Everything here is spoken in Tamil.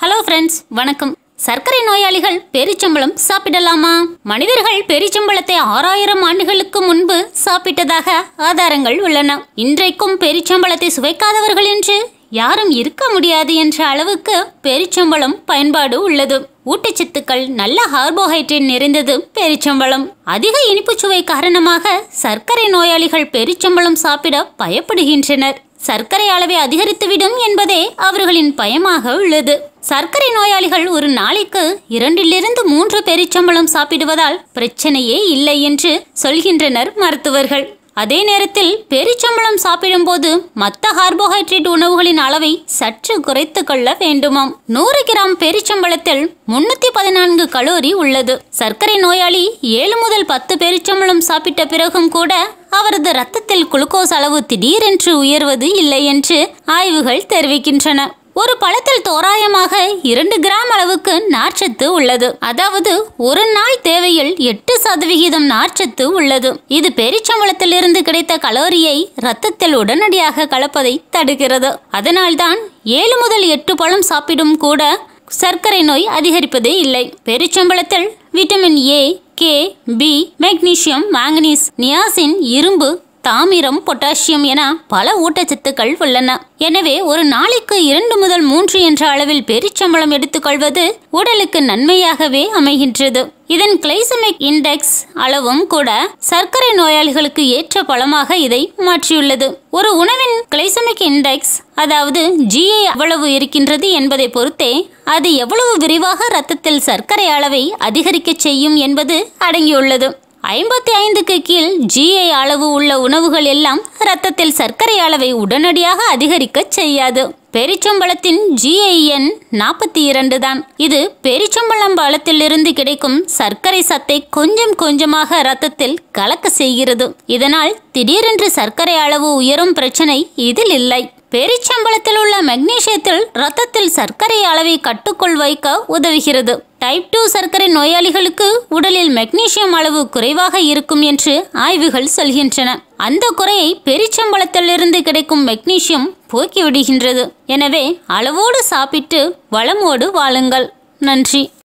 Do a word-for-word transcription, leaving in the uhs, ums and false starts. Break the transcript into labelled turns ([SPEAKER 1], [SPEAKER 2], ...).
[SPEAKER 1] ஹலோ ஃப்ரெண்ட்ஸ், வணக்கம். சர்க்கரை நோயாளிகள் பெரிச்சம்பழம் சாப்பிடலாமா? மனிதர்கள் பெரிச்சம்பழத்தை ஆறாயிரம் ஆண்டுகளுக்கு முன்பு சாப்பிட்டதாக ஆதாரங்கள் உள்ளன. இன்றைக்கும் பெரிச்சம்பழத்தை சுவைக்காதவர்கள் என்று யாரும் இருக்க முடியாது என்ற அளவுக்கு பெரிச்சம்பழம் பயன்பாடு உள்ளது. ஊட்டச்சத்துக்கள், நல்ல கார்போஹைட்ரேட் நிறைந்தது பெரிச்சம்பழம். அதிக இனிப்பு சுவை காரணமாக சர்க்கரை நோயாளிகள் பெரிச்சம்பழம் சாப்பிட பயப்படுகின்றனர். சர்க்கரை அளவை அதிகரித்துவிடும் என்பதே அவர்களின் பயமாக உள்ளது. சர்க்கரை நோயாளிகள் ஒரு நாளைக்கு இரண்டிலிருந்து மூன்று பெரிச்சம்பழம் சாப்பிடுவதால் பிரச்சனையே இல்லை என்று சொல்கின்றனர் மருத்துவர்கள். அதே நேரத்தில் பெரிச்சம்பழம் சாப்பிடும் போது மற்ற கார்போஹைட்ரேட் உணவுகளின் அளவை சற்று குறைத்து கொள்ள வேண்டுமாம். நூறு கிராம் பெரிச்சம்பழத்தில் முன்னூத்தி பதினான்கு கலோரி உள்ளது. சர்க்கரை நோயாளி ஏழு முதல் பத்து பெரிச்சம்பழம் சாப்பிட்ட பிறகும் கூட அவரது இரத்தத்தில் குளுக்கோஸ் அளவு திடீரென்று உயர்வது இல்லை என்று ஆய்வுகள் தெரிவிக்கின்றன. ஒரு பழத்தில் தோராயமாக இரண்டு கிராம் அளவுக்கு நார்ச்சத்து உள்ளது. அதாவது ஒரு நாள் தேவையில் எட்டு சதவிகிதம் நார்ச்சத்து உள்ளது. இது பெரிச்சம்பழத்திலிருந்து கிடைத்த கலோரியை இரத்தத்தில் உடனடியாக கலப்பதை தடுக்கிறது. அதனால்தான் ஏழு முதல் எட்டு பழம் சாப்பிடும் கூட சர்க்கரை நோய் அதிகரிப்பதே இல்லை. பெரிச்சம்பழத்தில் vitamin A, K, B, magnesium, manganese, niacin, இரும்பு, தாமிரம், பொட்டாசியம் என பல ஊட்டச்சத்துக்கள் உள்ளன. எனவே ஒரு நாளைக்கு இரண்டு முதல் மூன்று என்ற அளவில் பெரிச்சம்பழம் எடுத்துக்கொள்வது உடலுக்கு நன்மையாகவே அமைகின்றது. இதன் கிளைசமிக் இண்டெக்ஸ் அளவும் கூட சர்க்கரை நோயாளிகளுக்கு ஏற்ற பழமாக இதை மாற்றியுள்ளது. ஒரு உணவின் கிளைசமிக் இண்டெக்ஸ், அதாவது ஜிஐ எவ்வளவு இருக்கின்றது என்பதை பொறுத்தே அது எவ்வளவு விரிவாக இரத்தத்தில் சர்க்கரை அளவை அதிகரிக்க செய்யும் என்பது அடங்கியுள்ளது. ஐம்பத்தி ஐந்துக்கு கீழ் ஜிஐ அளவு உள்ள உணவுகள் எல்லாம் இரத்தத்தில் சர்க்கரை அளவை உடனடியாக அதிகரிக்க செய்யாது. பெரிச்சம்பழத்தின் ஜிஐ எண் நாற்பத்தி இரண்டு தான். இது பெரிச்சம்பழம் பழத்திலிருந்து கிடைக்கும் சர்க்கரை சத்தை கொஞ்சம் கொஞ்சமாக இரத்தத்தில் கலக்க செய்கிறது. இதனால் திடீரென்று சர்க்கரை அளவு உயரும் பிரச்சனை இதில் இல்லை. பெரிச்சம்பழத்தில் உள்ள மெக்னீசியத்தில் இரத்தத்தில் சர்க்கரை அளவை கட்டுக்குள் வைக்க உதவுகிறது. டைப் டூ சர்க்கரை நோயாளிகளுக்கு உடலில் மெக்னீசியம் அளவு குறைவாக இருக்கும் என்று ஆய்வுகள் சொல்கின்றன. அந்த குறையை பெரிச்சம்பழத்திலிருந்து கிடைக்கும் மெக்னீசியம் போக்கிவிடுகின்றது. எனவே அளவோடு சாப்பிட்டு வளமோடு வாழுங்கள். நன்றி.